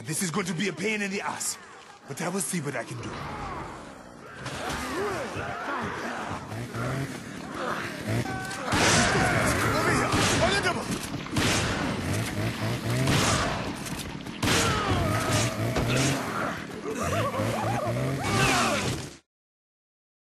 This is going to be a pain in the ass, but I will see what I can do.